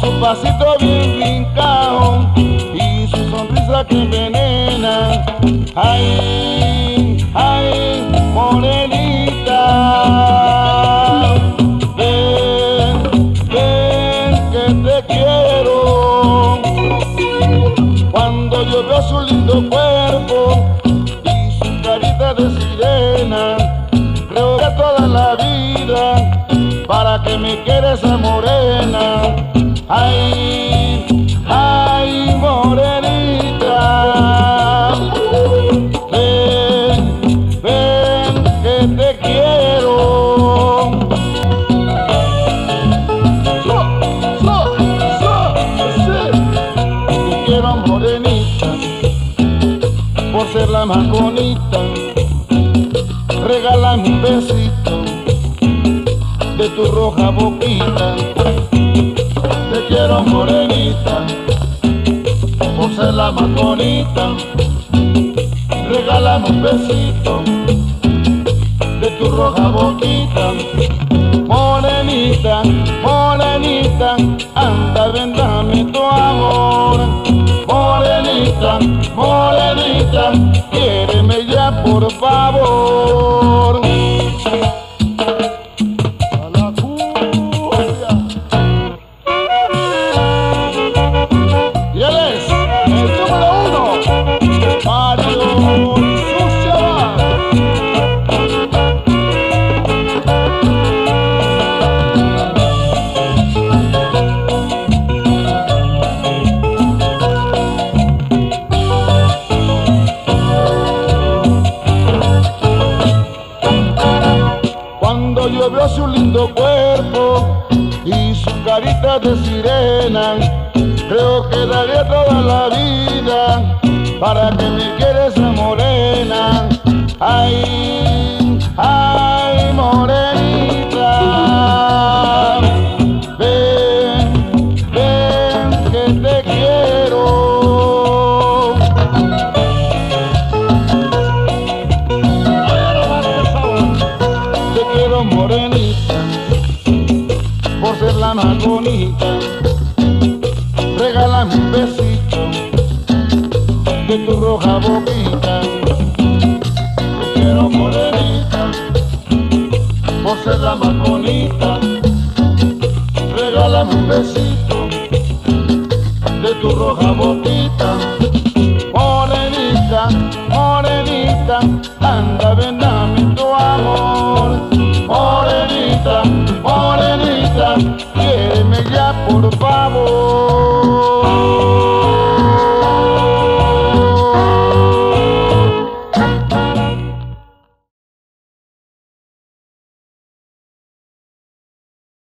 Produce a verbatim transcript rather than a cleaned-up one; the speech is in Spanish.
su pasito bien brincado y su sonrisa que envenena. Ay, ay, morenita, ven, ven que te quiero. Cuando yo veo su lindo cuerpo y su carita de sirena, creo que toda la vida para que me quieres esa morena. Ay, ay, morenita, ven, ven que te quiero. So, so, so, sí. Te quiero, morenita, por ser la más bonita. Regálame un besito de tu roja boquita. Te quiero, morenita, por ser la más bonita. Regálame un besito de tu roja boquita. Morenita, morenita, anda, ven, dame tu amor. Morenita, morenita, quiéreme ya, por favor. Cuando yo veo su lindo cuerpo y su carita de sirena, creo que daría toda la vida para que me quiera esa morena. Ay, ay, morenita, ven, ven que te quiero. Te quiero, morenita, por ser la más bonita. Regálame un besito de tu roja boquita.